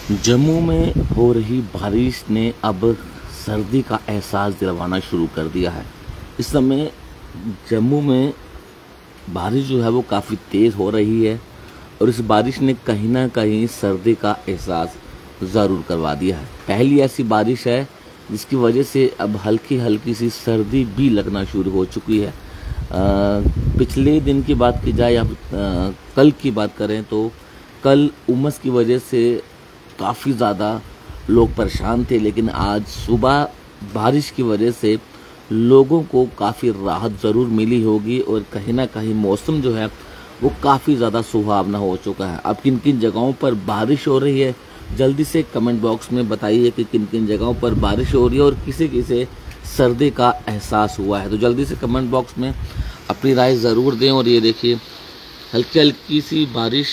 जम्मू में हो रही बारिश ने अब सर्दी का एहसास दिलवाना शुरू कर दिया है। इस समय जम्मू में बारिश जो है वो काफ़ी तेज़ हो रही है और इस बारिश ने कहीं ना कहीं सर्दी का एहसास ज़रूर करवा दिया है। पहली ऐसी बारिश है जिसकी वजह से अब हल्की हल्की सी सर्दी भी लगना शुरू हो चुकी है। पिछले दिन की बात की जाए या कल की बात करें तो कल उमस की वजह से काफ़ी ज़्यादा लोग परेशान थे, लेकिन आज सुबह बारिश की वजह से लोगों को काफ़ी राहत ज़रूर मिली होगी और कहीं ना कहीं मौसम जो है वो काफ़ी ज़्यादा सुहावना हो चुका है। अब किन किन जगहों पर बारिश हो रही है जल्दी से कमेंट बॉक्स में बताइए कि किन किन जगहों पर बारिश हो रही है और किसे किसे सर्दी का एहसास हुआ है। तो जल्दी से कमेंट बॉक्स में अपनी राय ज़रूर दें। और ये देखिए हल्की हल्की सी बारिश,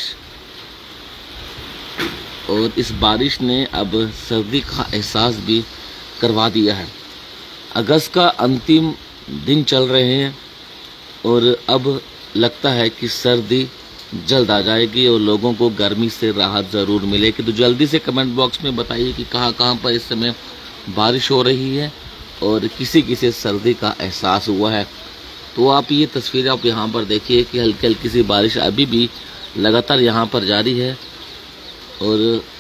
और इस बारिश ने अब सर्दी का एहसास भी करवा दिया है। अगस्त का अंतिम दिन चल रहे हैं और अब लगता है कि सर्दी जल्द आ जाएगी और लोगों को गर्मी से राहत ज़रूर मिलेगी। तो जल्दी से कमेंट बॉक्स में बताइए कि कहाँ कहाँ पर इस समय बारिश हो रही है और किसी किसी सर्दी का एहसास हुआ है। तो आप ये तस्वीर आप यहाँ पर देखिए कि हल्की हल्की सी बारिश अभी भी लगातार यहाँ पर जारी है और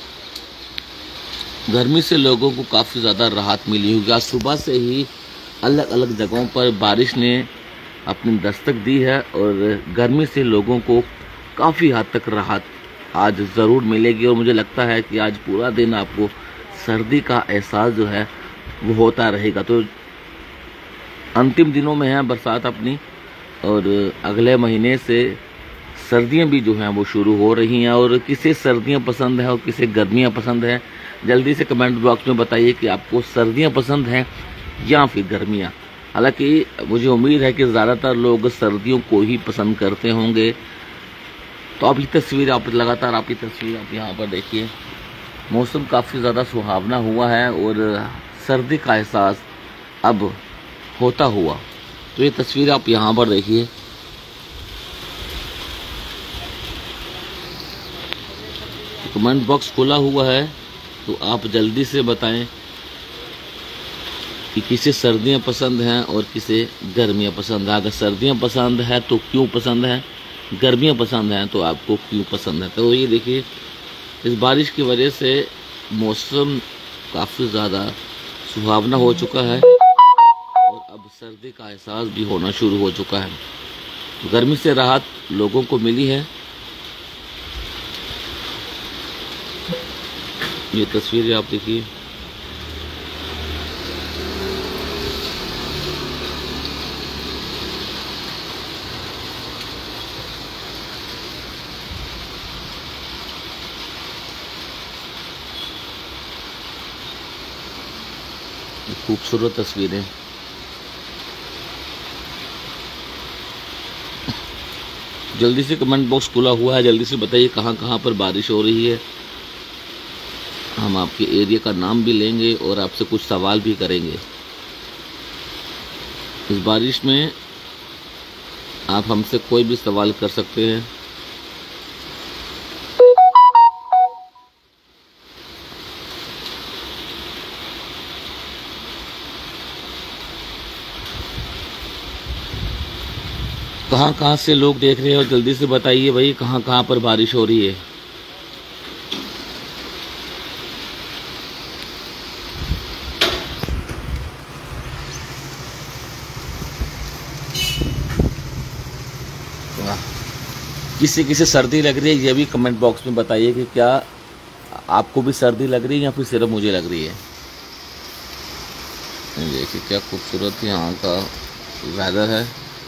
गर्मी से लोगों को काफ़ी ज़्यादा राहत मिली होगी। आज सुबह से ही अलग अलग जगहों पर बारिश ने अपनी दस्तक दी है और गर्मी से लोगों को काफ़ी हद तक राहत आज ज़रूर मिलेगी। और मुझे लगता है कि आज पूरा दिन आपको सर्दी का एहसास जो है वो होता रहेगा। तो अंतिम दिनों में है बरसात अपनी और अगले महीने से सर्दियां भी जो हैं वो शुरू हो रही हैं। और किसे सर्दियां पसंद हैं और किसे गर्मियां पसंद हैं जल्दी से कमेंट बॉक्स में बताइए कि आपको सर्दियां पसंद हैं या फिर गर्मियां। हालांकि मुझे उम्मीद है कि ज़्यादातर लोग सर्दियों को ही पसंद करते होंगे। तो आप ये तस्वीर आप लगातार आप यहाँ पर देखिए, मौसम काफ़ी ज़्यादा सुहावना हुआ है और सर्दी का एहसास अब होता हुआ। तो ये तस्वीर आप यहाँ पर देखिए, कमेंट बॉक्स खुला हुआ है तो आप जल्दी से बताएं कि किसे सर्दियां पसंद हैं और किसे गर्मियां पसंद है। अगर सर्दियां पसंद है तो क्यों पसंद है, गर्मियां पसंद हैं तो आपको क्यों पसंद है। तो ये देखिए इस बारिश की वजह से मौसम काफ़ी ज़्यादा सुहावना हो चुका है और अब सर्दी का एहसास भी होना शुरू हो चुका है। गर्मी से राहत लोगों को मिली है। ये तस्वीर आप देखिए, खूबसूरत तस्वीरें। जल्दी से कमेंट बॉक्स खुला हुआ है, जल्दी से बताइए कहाँ कहाँ पर बारिश हो रही है। हम आपके एरिया का नाम भी लेंगे और आपसे कुछ सवाल भी करेंगे। इस बारिश में आप हमसे कोई भी सवाल कर सकते हैं। कहाँ कहाँ से लोग देख रहे हैं और जल्दी से बताइए भाई कहाँ कहाँ पर बारिश हो रही है। किसी किसी सर्दी लग रही है ये भी कमेंट बॉक्स में बताइए कि क्या आपको भी सर्दी लग रही है या फिर सिर्फ मुझे लग रही है। देखिए क्या खूबसूरत यहाँ का वेदर है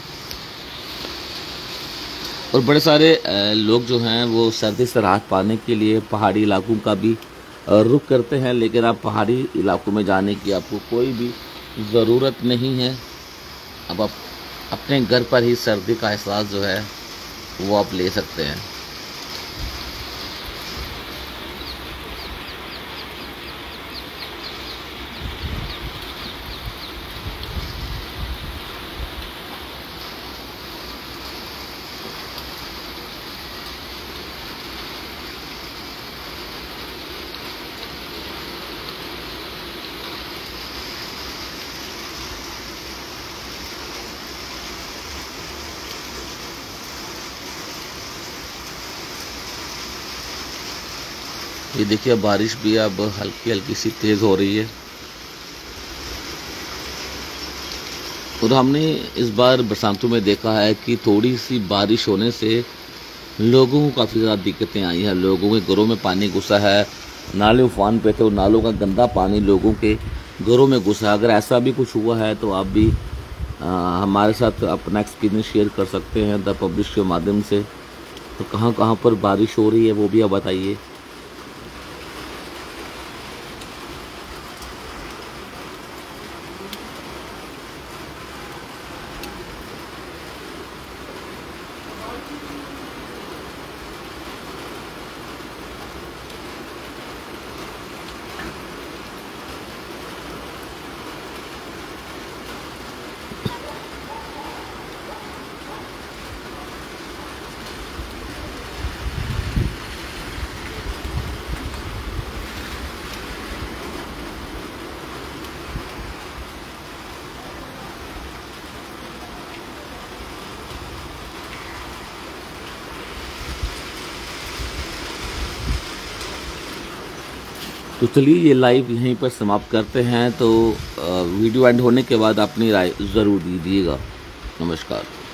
और बड़े सारे लोग जो हैं वो सर्दी से राहत पाने के लिए पहाड़ी इलाकों का भी रुख करते हैं, लेकिन आप पहाड़ी इलाकों में जाने की आपको कोई भी ज़रूरत नहीं है। अब आप अपने घर पर ही सर्दी का एहसास जो है वो आप ले सकते हैं। ये देखिए बारिश भी अब हल्की हल्की सी तेज़ हो रही है। और हमने इस बार बरसातों में देखा है कि थोड़ी सी बारिश होने से लोगों को काफ़ी ज़्यादा दिक्कतें आई हैं। लोगों के घरों में पानी घुसा है, नाले उफान पे थे और नालों का गंदा पानी लोगों के घरों में घुसा है। अगर ऐसा भी कुछ हुआ है तो आप भी हमारे साथ अपना एक्सपीरियंस शेयर कर सकते हैं द पब्लिश के माध्यम से। तो कहाँ कहाँ पर बारिश हो रही है वो भी आप बताइए। तो चलिए ये लाइव यहीं पर समाप्त करते हैं। तो वीडियो एंड होने के बाद अपनी राय ज़रूर दीजिएगा। नमस्कार।